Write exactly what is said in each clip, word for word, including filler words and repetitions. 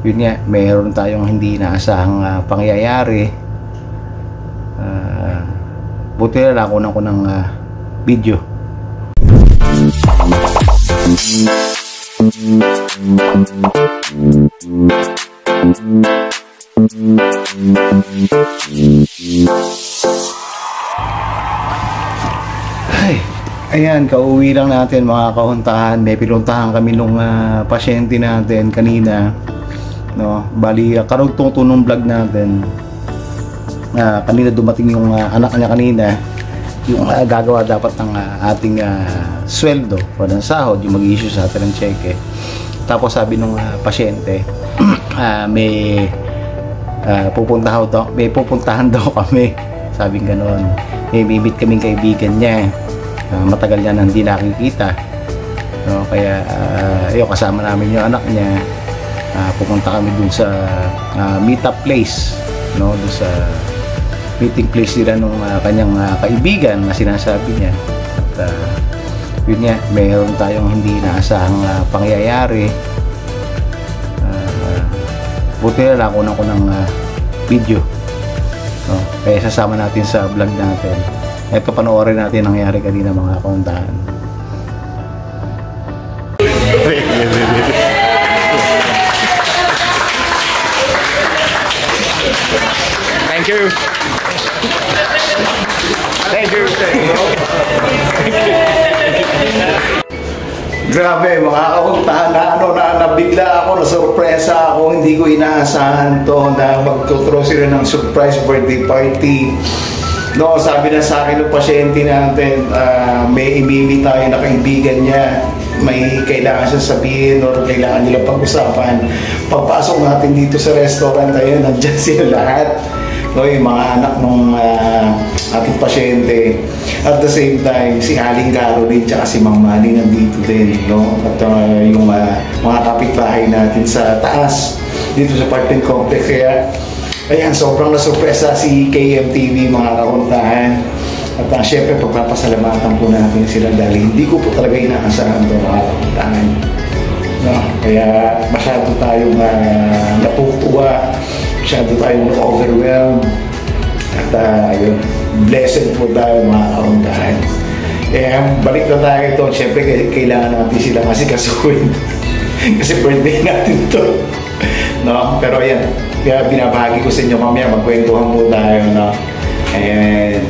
yun nga, mayroon tayong hindi inaasahang uh, pangyayari. Uh, buti na lang kunan ko ng uh, video. Ay, ayan, kauwi lang natin mga kahuntahan. May pinuntahan kami nung uh, pasyente natin kanina, no? Bali, uh, karugtong ng vlog natin. Uh, kanina dumating yung uh, anak niya kanina, yung uh, gagawa dapat ng uh, ating uh, sweldo o ng sahod, yung mag-issue sa atin ng cheque. Tapos sabi nung uh, pasyente, uh, may uh, pupuntahan daw, may pupuntahan daw kami. Sabing ganoon. May bibit kaming kaibigan niya. Uh, matagal niya nang hindi nakikita, no? Kaya uh, yun, kasama namin yung anak niya. Uh, pupunta kami dun sa uh, meet-up place, no? Dun sa meeting place nila nung uh, kanyang uh, kaibigan na sinasabi niya. At uh, yun nga, mayroon tayong hindi inaasahang uh, pangyayari. Uh, buti na lang kunan ko ng uh, video, no? Kaya sasama natin sa vlog natin. Ito, panoorin natin ang nangyari kanina mga kahuntahan. Thank you. Thank you. Grabe mga kahuntahan, na ano na nabigla ako, na sorpresa ako, hindi ko inaasahan to na magtuturo sila ng surprise birthday party. No, sabi na sa akin ng pasyente natin, uh, may imimi tayo na kaibigan niya, may kailangan siya sabihin o kailangan nila pag-usapan. Pagpasok natin dito sa restaurant, ayun, nandiyan sila lahat. No, yung mga anak ng uh, ating pasyente. At the same time, si Aling Garo din, tsaka si Mang Manny nandito din. No? At uh, yung uh, mga kapitbahay natin sa taas, dito sa apartment complex. Kaya, ayan, sobrang nasurpresa si K M T V mga kahuntahan. At uh, syempre pagpapasalamatan po natin sila dahil hindi ko po talaga inaasahan ito mga kahuntahan. No? Kaya masyado tayong uh, napupuwa, masyado tayong overwhelmed. At uh, yun, blessed po tayo mga kahuntahan. Eh, balik na tayo ito. Syempre kailangan natin silang asikasuhin. Kasi birthday natin ito. No? Pero ayan, kaya binabahagi ko sa inyo mamaya, magkwentuhan mo tayo, no? Ayan.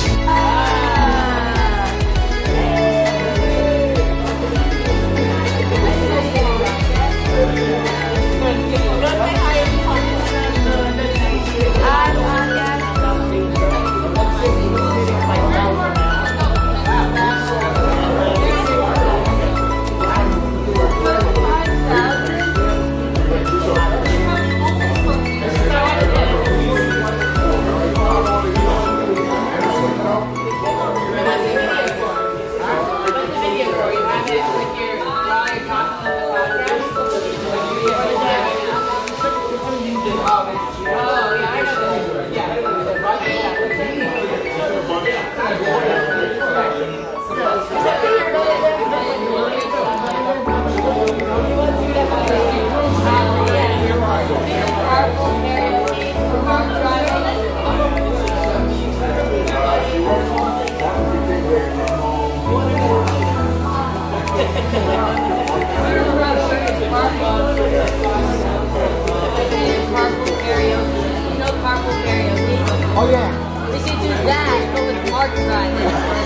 Oh yeah. We should do that, but with Mark driving.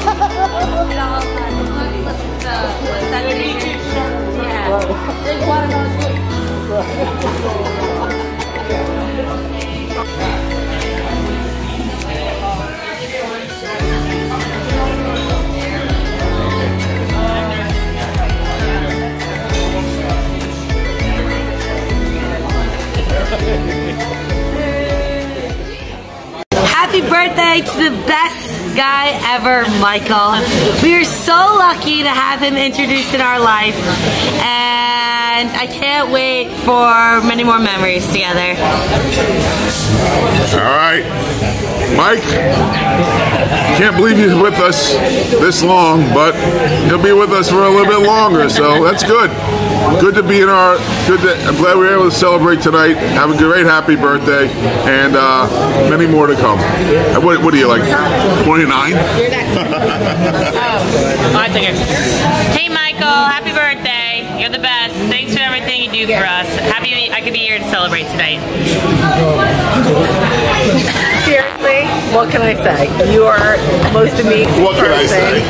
Yeah. There's one of those. Happy birthday to the best guy ever, Michael. We are so lucky to have him introduced in our life, and I can't wait for many more memories together. All right, Mike, can't believe he's with us this long, but he'll be with us for a little bit longer, so that's good. good to be in our. Good. To, I'm glad we were able to celebrate tonight. Have a great, happy birthday, and uh, many more to come. And what, what are you like? twenty-nine? You're next. Oh, I think it's. Hey, Michael, happy birthday. You're the best. Thanks for everything you do for us. Happy I could be here to celebrate tonight. Seriously, what can I say? You are the most amazing What can I person. say?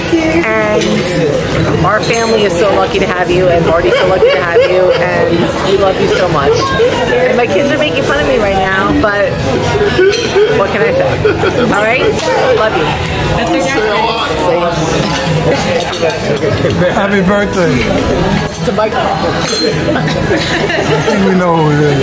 And our family is so lucky to have you, and Marty's so lucky to have you, and we love you so much. And my kids are making fun of me right now, but what can I say? All right? Love you. That's Happy birthday. To Michael. I think we know who it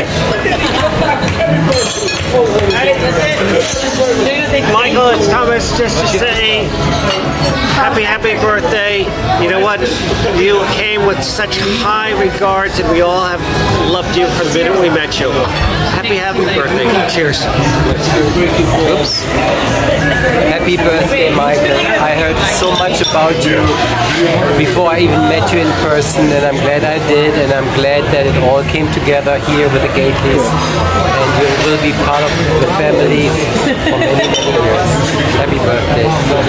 is. Michael, it's Thomas, just to say happy, happy birthday. You know what? You came with such high regards, and we all have loved you from the minute we met you. Happy, happy birthday. Cheers. Oops. Happy birthday, Michael. I heard so much about you before I even met you in person, and I'm glad I did, and I'm glad that it all came together here with the Gately's, and you will be part of the family for many, many years. Happy birthday.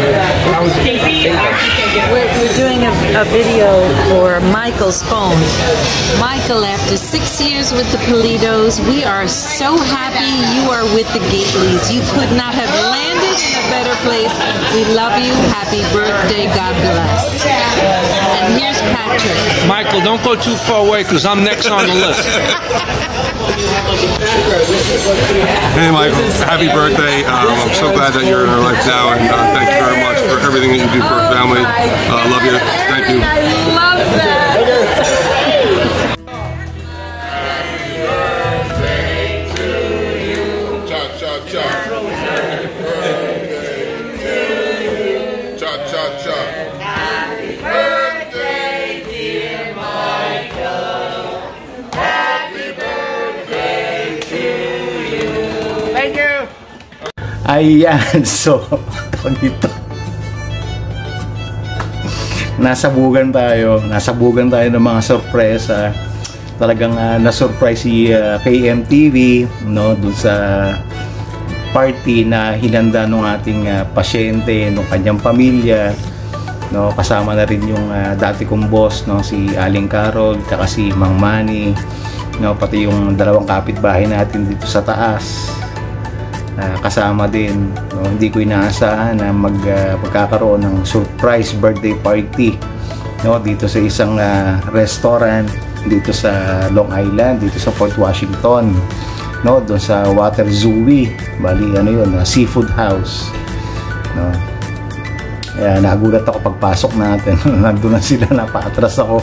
We're, we're doing a, a video for Michael's phone. Michael, after six years with the Politos, we are so happy you are with the Gately's. You could not have landed in a better place. We love you. Happy birthday. God bless. And here's Patrick. Michael, don't go too far away because I'm next on the list. Hey Michael, happy birthday. Um, I'm so glad that you're in our life now, and uh, thank you very much for everything that you do for our family. Uh, love you. Thank you. I love that. Cha cha cha. Happy birthday to you. Cha cha cha. Happy birthday, dear Michael. Happy birthday to you. Thank you. Ayan, so, dito. Nasabugan tayo, nasabugan tayo ng mga sorpresa. Talagang uh, na-surprise si uh, K M T V, no, dun sa party na hinanda ng ating uh, pasyente, ng kanyang pamilya, no, kasama na rin yung uh, dati kong boss, no, si Aling Carol, tsaka si Mang Manny, no, pati yung dalawang kapitbahay natin dito sa taas. Uh, kasama din, no? Hindi ko inaasahan na mag, uh, magkakaroon ng surprise birthday party, no? Dito sa isang uh, restaurant dito sa Long Island, dito sa Port Washington, no? Doon sa Water Zooey, bali ano yun, uh, seafood house, no? Kaya nagulat ako pagpasok natin. Nandun na sila, napaatras ako.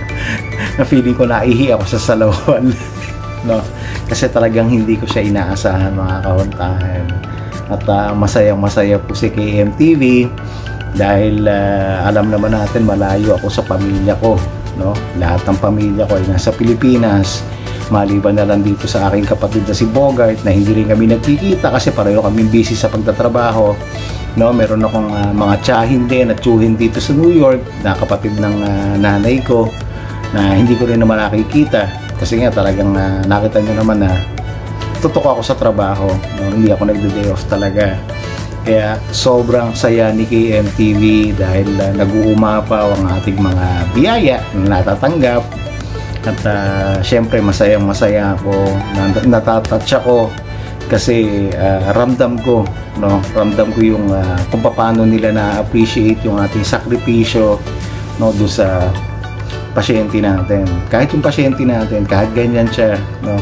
Na feeling ko naihi ako sa salawan. No? Kasi talagang hindi ko siya inaasahan, mga kahuntahan. At uh, masayang masaya po si K M T V dahil uh, alam naman natin malayo ako sa pamilya ko, no? Lahat ng pamilya ko ay nasa Pilipinas, maliban na lang dito sa aking kapatid na si Bogart na hindi rin kami nagkikita kasi pareho kami busy sa pagtatrabaho, no? Meron akong uh, mga tiyahin din at tiyuhin dito sa New York na kapatid ng uh, nanay ko na hindi ko rin naman nakikita. Kasi nga talagang uh, nakita nyo naman na tutok ako sa trabaho, no? Hindi ako nagde-day off talaga. Kaya sobrang saya ni K M T V dahil uh, nag-uumapaw ang ating mga biyaya na natatanggap. At uh, syempre masayang masaya ako, natatouch ako kasi uh, ramdam ko, no? Ramdam ko yung uh, kung paano nila na-appreciate yung ating sakripisyo, no? Doon sa pasyente natin. Kahit yung pasyente natin, kahit ganyan siya, no,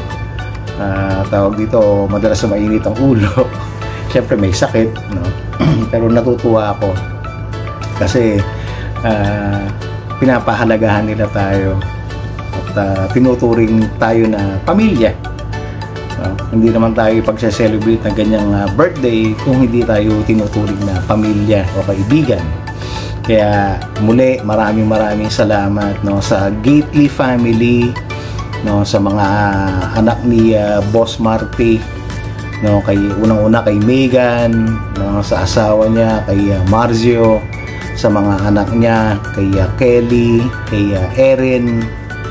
uh, tawag dito, madalas na mainit ang ulo. Siyempre may sakit, no? Pero natutuwa ako kasi uh, pinapahalagahan nila tayo at uh, tinuturing tayo na pamilya. Uh, hindi naman tayo pagse-celebrate ng ganyang uh, birthday kung hindi tayo tinuturing na pamilya o kaibigan. Kaya muli maraming maraming salamat, no, sa Gately family, no, sa mga uh, anak ni uh, Boss Marty, no, kay unang-una kay Megan, no, sa asawa niya kay uh, Marzio, sa mga anak niya kay uh, Kelly, kay uh, Erin,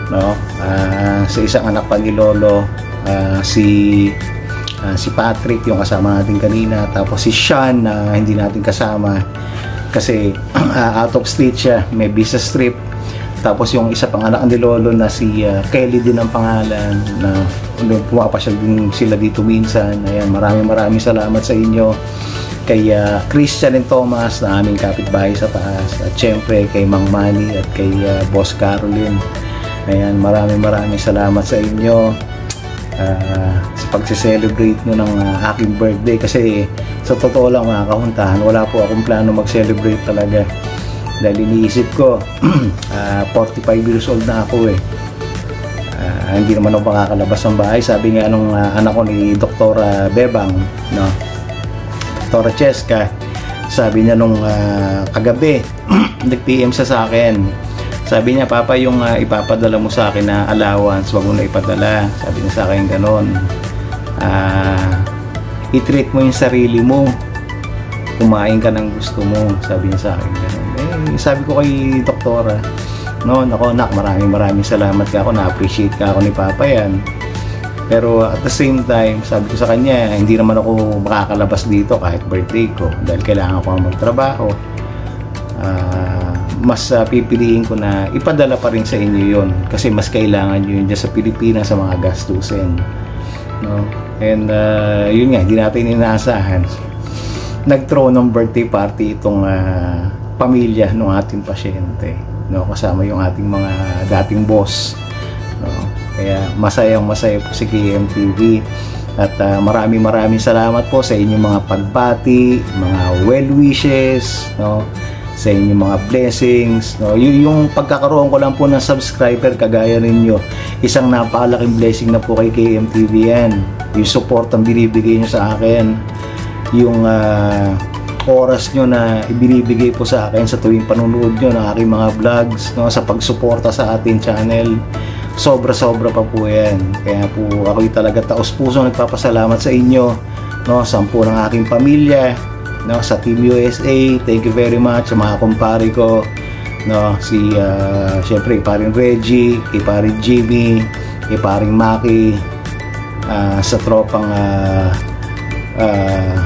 no? Uh, sa isang anak pa ni Lolo, uh, si uh, si Patrick, yung kasama natin kanina, tapos si Sean na uh, hindi natin kasama kasi uh, out of state siya, may business trip. Tapos yung isa pang anak ni Lolo na si uh, Kelly din ang pangalan, na pumapasyal din sila dito minsan. Ayan, maraming maraming salamat sa inyo. Kay uh, Christian and Thomas na aming kapitbahay sa taas, at syempre kay Mang Manny at kay uh, Boss Caroline. Ayan, maraming maraming salamat sa inyo uh, sa pagse-celebrate nyo ng uh, aking birthday, kasi sa totoo lang mga kahuntahan, wala po akong plano mag-celebrate talaga dahil iniisip ko uh, forty-five years old na ako eh. Uh, hindi naman ako makakalabas ng bahay. Sabi nga nung uh, anak ko ni Doktora Bebang, no? Doktora Cheska, sabi niya nung uh, kagabi nag-P M siya sa akin. Sabi niya, Papa, yung uh, ipapadala mo sa akin na allowance, wag mo na ipadala. Sabi niya sa akin ganon. Uh, i-treat mo yung sarili mo, kumain ka ng gusto mo. Sabi niya sa akin ganon. Eh, sabi ko kay Doktora, no, nako nak, maraming maraming salamat ka ako, na-appreciate ka ako ni Papa yan. Pero at the same time, sabi ko sa kanya, hindi naman ako makakalabas dito kahit birthday ko dahil kailangan ko magtrabaho. Uh, mas uh, pipiliin ko na ipadala pa rin sa inyo yon, kasi mas kailangan nyo yun dyan sa Pilipinas sa mga gastusin, no? And uh, yun nga, hindi natin inaasahan, nag-throw ng birthday party itong uh, pamilya ng ating pasyente, no? Kasama yung ating mga dating boss, no? Kaya masayang masaya po si K M T V, at uh, maraming maraming salamat po sa inyong mga pagbati, mga well wishes, no? Sa inyong mga blessings, no? Y yung pagkakaroon ko lang po ng subscriber kagaya ninyo, isang napakalaking blessing na po kay K M T V yan. Yung support ang binibigay nyo sa akin, yung uh, oras nyo na ibinibigay po sa akin sa tuwing panunood nyo ng aking mga vlogs, no? Sa pagsuporta sa ating channel, sobra-sobra pa po yan. Kaya po ako'y talaga taos-puso nagpapasalamat sa inyo, no? Sampu ng aking pamilya, no? Sa Team U S A, thank you very much. Sa mga kumpare ko, no? Si uh, syempre paring Reggie, kay paring Jimmy, kay paring Maki, uh, sa tropang uh, uh,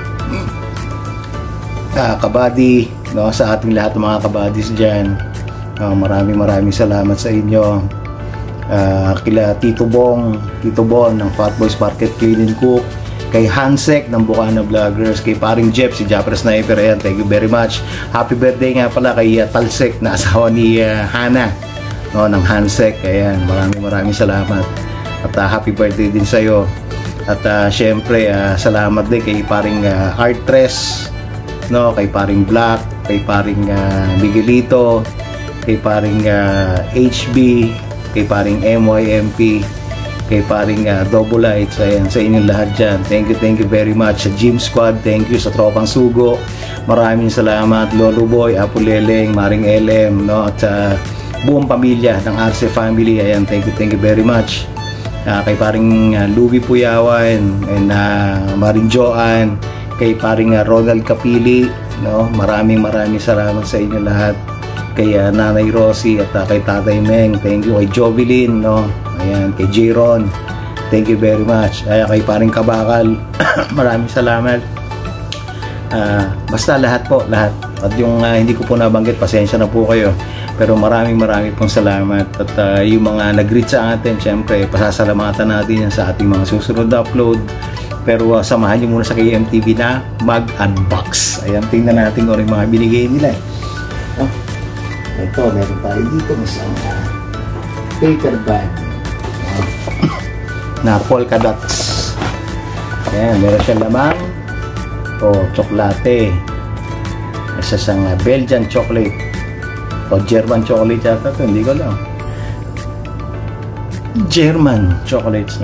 uh, kabady, no? Sa ating lahat ng mga kabadis dyan, uh, maraming maraming salamat sa inyo. Uh, kila Tito Bong, Tito Bon ng Fat Boys Market Clean and Cook, kay Hansek ng Bukana Vloggers, kay paring Jeff, si Japper Sniper, ayan, thank you very much. Happy birthday nga pala kay uh, Talsek na asawa ni uh, Hana, no, ng Hansek. Ayan, maraming maraming salamat, at uh, happy birthday din sa'yo. At uh, syempre uh, salamat din kay paring uh, Artres, no, kay paring Black, kay paring uh, Miguelito, kay paring uh, H B, kay paring M Y M P, kay paring uh, Double Lights. Ayan, sa inyong lahat dyan, thank you, thank you very much. Sa Gym Squad, thank you. Sa Tropang Sugo, maraming salamat. Lolo Boy, Apo Leleng, Maring L M, no? At sa uh, buong pamilya ng Arce family, ayan, thank you, thank you very much. Uh, kay paring uh, Louie Puyawan, and uh, Maring Joan, kay paring uh, Ronald Capili, no? Maraming maraming salamat sa inyo lahat. Kay uh, Nanay Rosie, at uh, kay Tatay Meng, thank you. Kay Jovelyn, no? Ayan, kay J-Ron, thank you very much. Ay, kay paring Kabakal, maraming salamat. Uh, basta lahat po, lahat. At yung uh, hindi ko po nabanggit, pasensya na po kayo. Pero maraming maraming pong salamat. At uh, yung mga nag-reach sa atin, syempre, pasasalamatan natin yan sa ating mga susunod na upload. Pero uh, samahan nyo muna sa K M T V na mag-unbox. Ayan, tingnan natin kung ano yung mga binigay nila. Oh. Ito, meron tayo dito isang uh, paper bag uh, na polka dots. Ayan, meron siyang lamang o oh, tsokolate. Isa siyang uh, Belgian chocolate o German chocolate yata ito, hindi ko alam. German chocolates, no?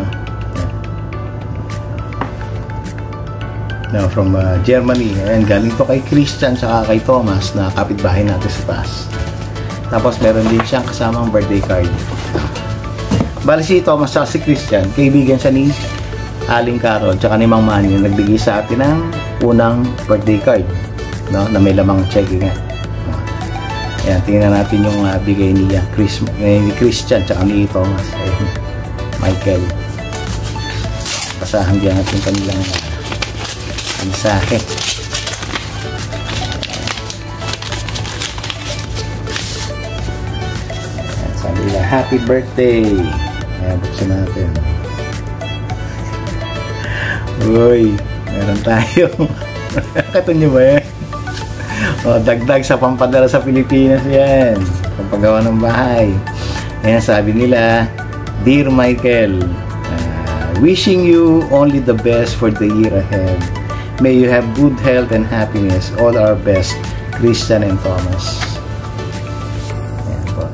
Now, from uh, Germany. Ayan, galing to kay Christian saka kay Thomas na kapitbahay natin sa taas. Tapos meron din siyang kasamang birthday card. Bali si Thomas at si Christian, kaibigan siya ni Aling Carol tsaka ni Mang Manny, na nagbigay sa atin ng unang birthday card, no, na may lamang check nga. Ayan, tingnan natin yung uh, bigay ni, uh, Chris, eh, ni Christian tsaka ni Thomas. Ayan, Michael. Basahan din natin kanilang uh, mensahe. Ayan, sabi nila, happy birthday. Ayan, buksan natin. Uy, meron tayo. Kato nyo ba yan? O, dagdag sa pampadala sa Pilipinas yan. Pampagawa ng bahay. Ayan, sabi nila, Dear Michael, uh, wishing you only the best for the year ahead. May you have good health and happiness. All our best, Christian and Thomas. Ayan po.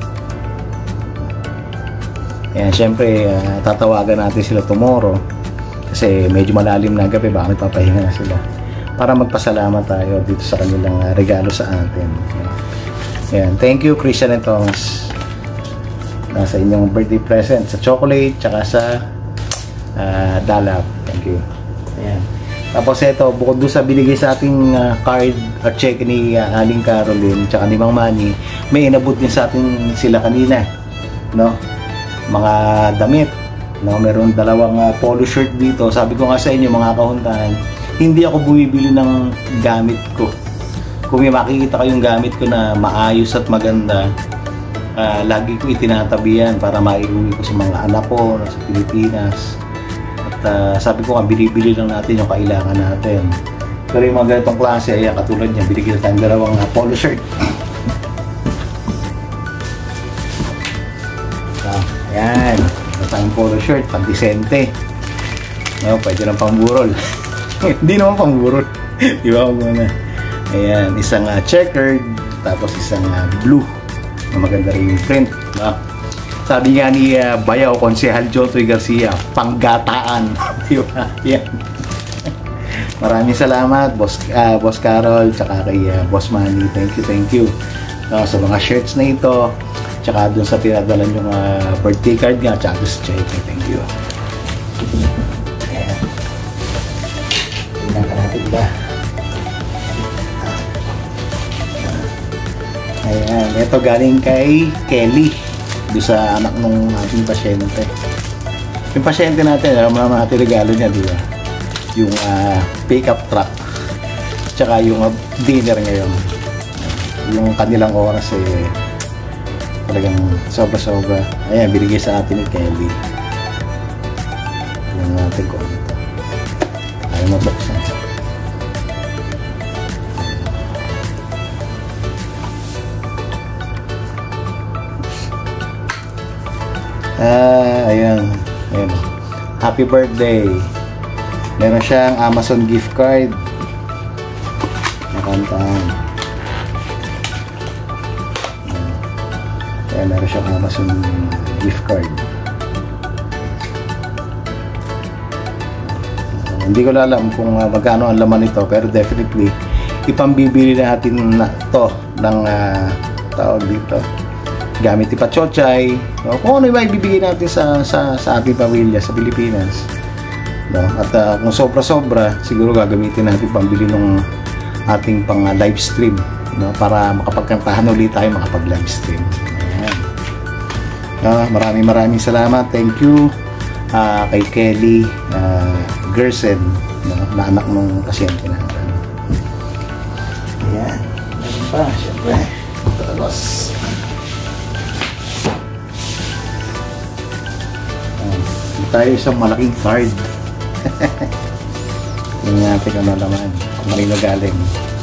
Ayan, syempre, uh, tatawagan natin sila tomorrow. Kasi medyo malalim na gabi, baka magpapahinga na sila. Para magpasalamat tayo dito sa kanilang uh, regalo sa atin. Ayan. Thank you, Christian and Thomas. Nasa inyong birthday present sa chocolate tsaka sa uh, dalap. Thank you. Ayan. Tapos ito, bukod doon sa binigay sa ating uh, card at check ni uh, Aling Caroline tsaka ni Mang Manny, may inabot din sa atin sila kanina. No? Mga damit. No? Meron dalawang uh, polo shirt dito. Sabi ko nga sa inyo mga kahuntahan, hindi ako bumibili ng gamit ko. Kung may makikita kayong gamit ko na maayos at maganda, uh, lagi ko itinatabi yan para maiuwi ko sa mga anak ko sa Pilipinas. At uh, sabi ko nga, binibili lang natin yung kailangan natin. Pero yung mga ganitong klase, ay katulad niya, binigyan tayong dalawang uh, polo shirt. So, ayan. Ito tayong polo shirt, pang-disente. No, pwede ng pamburol. Hindi naman pangburot. Di ba ako muna? Ayan, isang uh, checkered, tapos isang uh, blue. Na maganda rin yung print. No? Sabi nga ni uh, Bayaw, Konsehal Jotoy Garcia, panggataan. Di ba? Ayan. Maraming salamat, Boss, uh, Boss Carol, tsaka kay uh, Boss Manny. Thank you, thank you. Uh, sa mga shirts na ito, tsaka dun sa pinadala yung uh, birthday card nga, tsaka sa check. Thank you. Diba? Ayan, ito galing kay Kelly, doon sa anak ng ating pasyente. Yung pasyente natin, alam naman natin regalo niya, diba? Yung uh, pick-up truck, tsaka yung uh, dinner ngayon. Yung kanilang oras eh, talagang sobra-sobra. Ayan, binigay sa atin ni Kelly. Yung natin ko. Ayaw mabuksan. Ah, ayan. Ayan. Happy birthday. Meron siyang Amazon gift card. Nakantaan. Ayan, meron siyang Amazon gift card. Uh, hindi ko alam kung uh, magkano ang laman nito, pero definitely ipambibili natin na to ng uh, tawag dito. Gamit ni Pachochay, no? Kung ano yung ibibigay natin sa, sa, sa ating pamilya sa Pilipinas, no? At uh, kung sobra-sobra, siguro gagamitin natin pambili ng ating pang uh, live stream, no? Para makapagkantahan ulit tayo makapag live stream. Ayan. Uh, maraming maraming salamat. Thank you uh, kay Kelly uh, Gersen, no? Na anak ng pasyente natin. Ayan. Meron pa, syempre. Tapos tayo isang malaking card. Yung natin ano naman, kung kanino galing.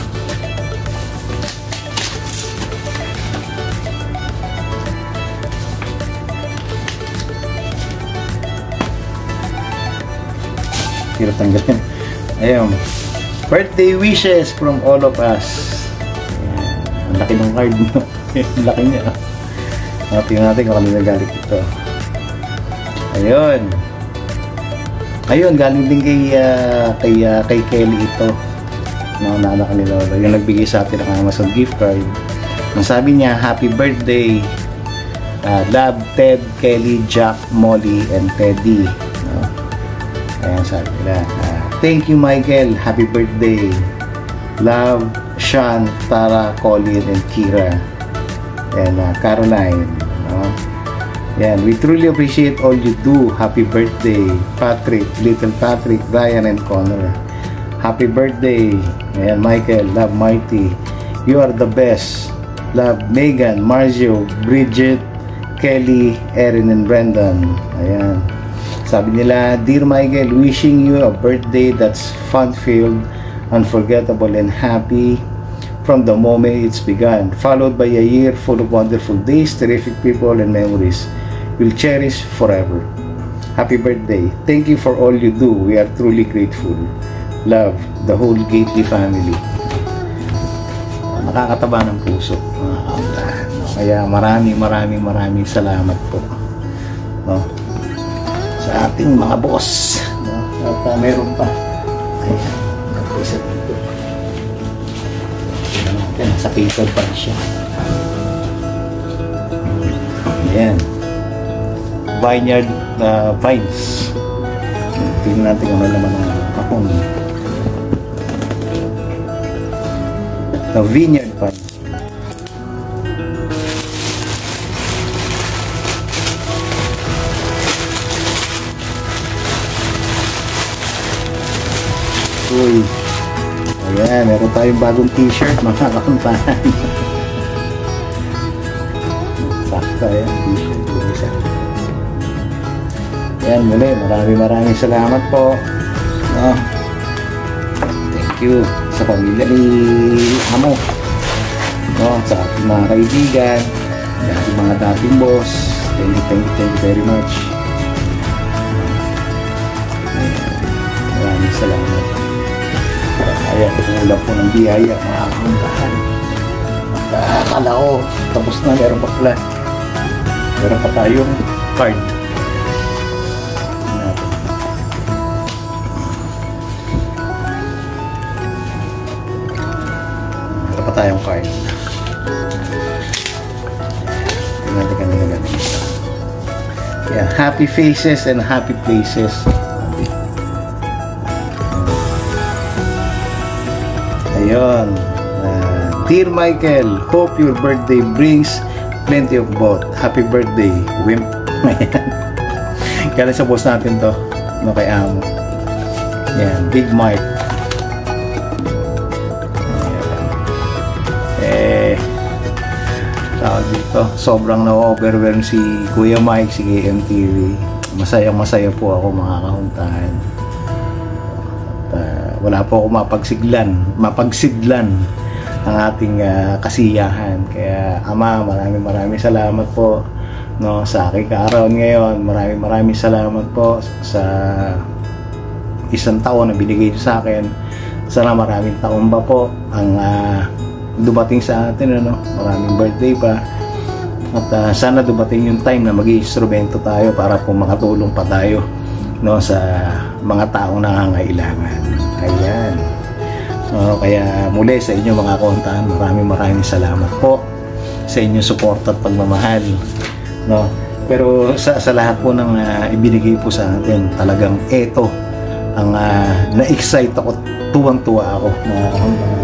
Hirap tanggalin. Ayun. Birthday wishes from all of us. Ayan. Ang laki ng card mo. Ang laki niya. Tingnan natin kung kanino galing ito. Ayun. Ayun, galing din kay uh, kay uh, kay Kelly ito. No, naanak ni Lola. Yung nagbigay sa atin ng Amazon gift card. Ang sabi niya, happy birthday. Uh, love, Ted, Kelly, Jack, Molly, and Teddy. No? Ayan, sabi nila. Uh, thank you, Michael. Happy birthday. Love, Sean, Tara, Colin, and Kira. and uh, Caroline. No? Yan, we truly appreciate all you do. Happy birthday, Patrick, little Patrick, Brian, and Connor. Happy birthday. Ayan, Michael, love Mighty. You are the best. Love Megan, Marzio, Bridget, Kelly, Erin, and Brendan. Ayan. Sabi nila, Dear Michael, wishing you a birthday that's fun-filled, unforgettable, and happy from the moment it's begun, followed by a year full of wonderful days, terrific people, and memories we'll cherish forever. Happy birthday. Thank you for all you do. We are truly grateful. Love, the whole Gately family. Nakakataba ng puso. Kaya maraming maraming maraming salamat po, no, sa ating mga boss, no? At uh, meron pa. Ayan, isa dito. Ayan, sa paper pa siya. Ayan, Vineyard uh, Vines. Tingnan natin ano naman ang kapon. The Vineyard Vines. Uy. Ayan, meron tayong bagong t-shirt, mga kakuntahan. Sakto yan, t-shirt. Ayan, muli, maraming maraming salamat po. No? Thank you sa pamilya ni Amo, no? Sa ating mga kaibigan, sa ating mga dating boss. Thank you, thank you, thank you very much. Ayan, maraming salamat. Ayan, ulam po ng biyaya, mga kakuntahan. Akala ko, tapos na, meron pa pala. Meron pa tayong card. Tayong card. Tingnan natin kanina natin ito. Yeah, happy faces and happy places. Ayun. Uh, Dear Michael, hope your birthday brings plenty of both. Happy birthday, Wimp. Kaya sa boss natin to, no, kay Amo. Yan, Big Mike. Dito, sobrang na-overwhelm si Kuya Mike, si K M T V. Masayang masaya po ako, mga kahuntahan. At, uh, wala po ako mapagsiglan mapagsidlan ang ating uh, kasiyahan. Kaya Ama, maraming maraming salamat po, no, sa aking kaarawan ngayon. Maraming maraming salamat po sa isang taon na binigay niyo sa akin. Sana maraming taon ba po ang uh, dumating sa atin, ano? Maraming birthday pa. At uh, sana dumating yung time na mag-iinstrumento tayo para po makatulong pa tayo, no, sa mga taong nangangailangan. Ayan. So, kaya muli sa inyo, mga kauntahan, maraming maraming salamat po sa inyong support at pagmamahal, no. Pero sa, sa lahat po ng uh, ibinigay po sa atin, talagang eto ang uh, na-excite ako, tuwang-tuwa ako, mga kauntahan.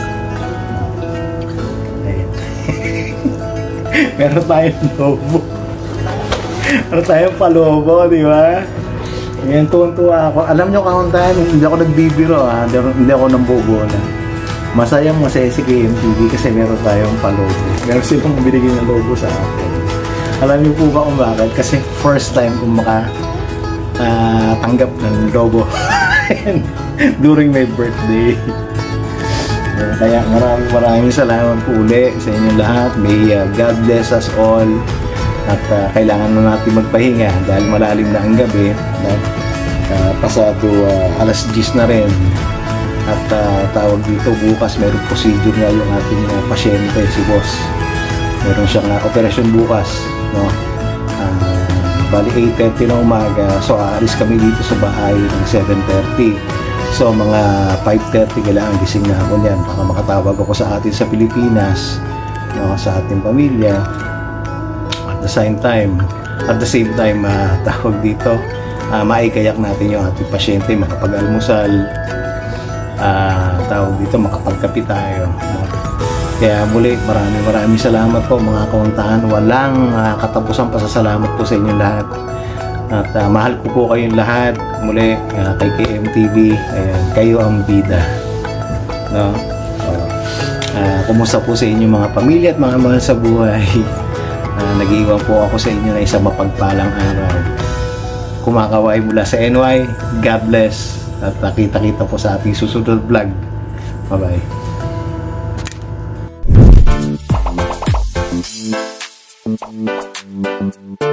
Meron tayong lobo. Meron tayong palobo, di ba? Ngayon, tuwan-tuwa ako. Alam nyo, kahuntahan, hindi ako nagbibiro, ha? Hindi ako nambobo na. Masayang masaya si K M T V kasi meron tayong palobo. Meron silang binigay ng lobo sa akin. Alam nyo po ba kung bakit? Kasi first time kong maka uh, tanggap ng lobo during my birthday. Kaya maraming maraming salamat po uli sa inyo lahat. May uh, God bless us all. At uh, kailangan na natin magpahinga dahil malalim na ang gabi. Uh, pasado uh, alas diyes na rin. At uh, tawag dito, bukas mayroong procedure nga yung ating uh, pasyente, si boss. Meron siyang uh, operasyon bukas, no? Uh, bali eight thirty na umaga. So aalis kami dito sa bahay ng seven thirty. So mga five thirty kailangan gising na ako niyan para makatawag ako sa atin sa Pilipinas, no, sa ating pamilya. At the same time, at the same time uh, tawag dito, uh, maikayak natin yung ating pasyente, makapag-almusal, uh, tawag dito, makapagkape tayo, no? Kaya muli, maraming maraming salamat po mga kauntahan. Walang uh, katapusan pasasalamat po sa inyo lahat. At uh, mahal ko po kayong lahat. Muli, uh, kay K M T V, ayan, kayo ang bida. No? Uh, kumusta po sa inyo mga pamilya at mga mahal sa buhay? Uh, nag-iwan po ako sa inyo na isang mapagpalang araw. Kumakaway mula sa N Y. God bless. At nakita-kita po sa ating susunod vlog. Bye-bye.